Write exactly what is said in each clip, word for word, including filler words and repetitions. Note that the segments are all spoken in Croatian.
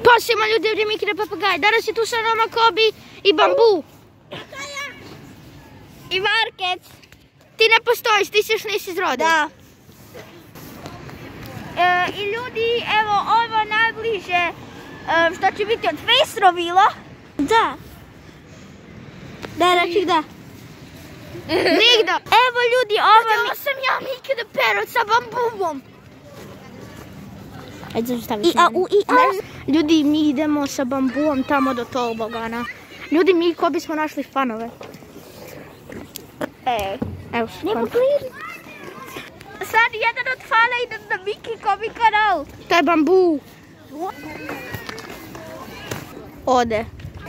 Pa svima ljudi, ovdje Mikina papagaj. Danas je tu sa nama Kobi i Bambu. I Markec. Ti ne postojiš, ti se još nisi izrodio. Da. E, I ljudi, evo ovo najbliže e, što će biti od face reveala. Da. Da, reći da. Nigda. Evo ljudi, ovo mi... sam ja Mikina Perot sa Bambumom. Ajde zastaviti. I a u i a. Ljudi, mi idemo sa Bambuom tamo do tobogana. Ljudi, mi ko bismo našli fanove. E, evo su fan. Sad jedan od fana ide na Miki Kobi kanal. To je Bambu. Ode.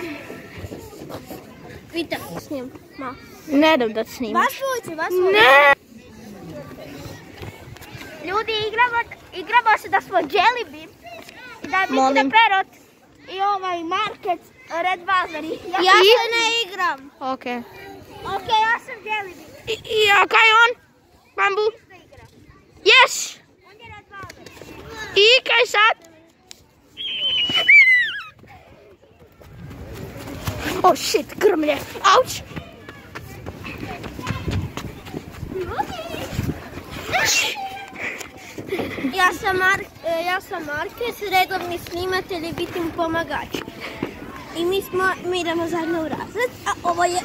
Vidite, snim. Ma. Ne dam da snimaš. Baš uđi, baš uđi. Ne! Ljudi, igramo, igramo se da smo Jelly Bean. I da je Mikina Perot i ovaj Markec Red Valveri. Ja, ja se ne igram. Ok. Ok, ja sam Jelly Bean. I, i a kaj on? Bambu? Yes! On je Red Valveri. I kaj sad? Oh shit, grmlje. Auć! Ja sam, Mar ja sam Markec, redovni snimatelj i bitim pomagač. I mi smo, mi idemo zajedno u razred, a ovo je...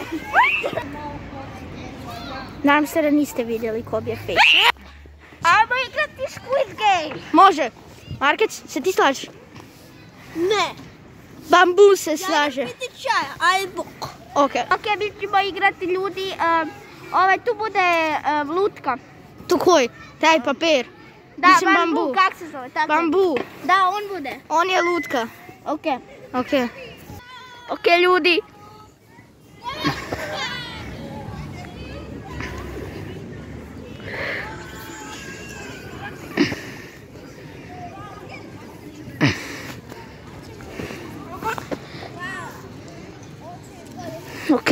Nadam se da niste vidjeli Kobije face. Ajmo igrati Squid Game. Može. Markec, se ti slažeš? Ne. Bambu se slaže. Ja idem piti čaja, aj bok. Ok. Ok, mi ćemo igrati ljudi. Uh, ovaj, tu bude uh, lutka. Tu koji? Taj papir. Da, Mislim, Bambu, Bambu. kak se zove? Tako. Bambu. Da, on bude. On je lutka. Ok. Ok. Ok, ljudi. Ok.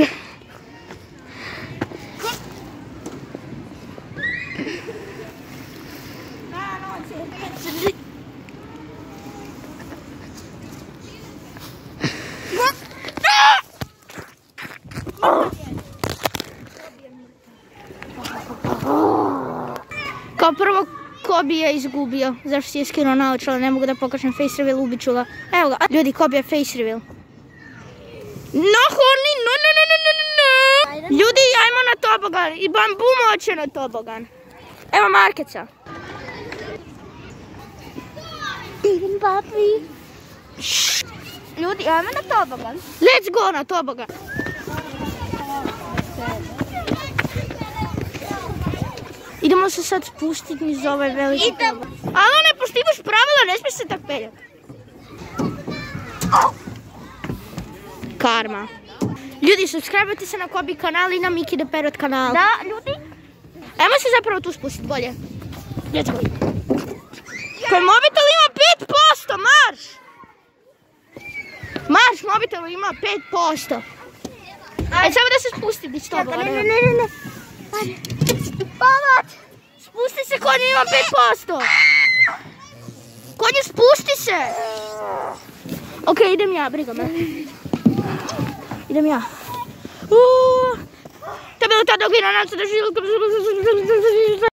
Kao prvo, Kobi je izgubio. Zašto si je skinuo naočale? Ne mogu da pokažem face reveal, ubit ću ga. Evo ga. Ljudi, Kobi je face reveal. No, honey, no, no, no, no, no, no. Ljudi, ajmo na tobogan. I Bambu moće na tobogan. Evo Markeca. Idem, papi. Ljudi, ajmo na tobogan. Let's go na tobogan. Idemo se sad spustiti niz ovaj veliki tobogan. Ali ne poštivaš pravila, ne smiješ se tak peljati. Karma. Ljudi, subscribe-ajte se na Kobi kanal i na Mikina Perot kanal. Da, ljudi. Ajmo se zapravo tu spustiti bolje. Let's go. Koji mobitel ima pet posto, marš! Marš, mobitel ima pet posto. Ajde, samo da se spustim iz toga. Ne, ne, ne, ne, ne. Pomoć! Spusti se, konje ima pet posto. Konje, spusti se! Ok, idem ja, briga me. Idem ja. Uuuu. To je bilo ta dogina, nam se da živjela.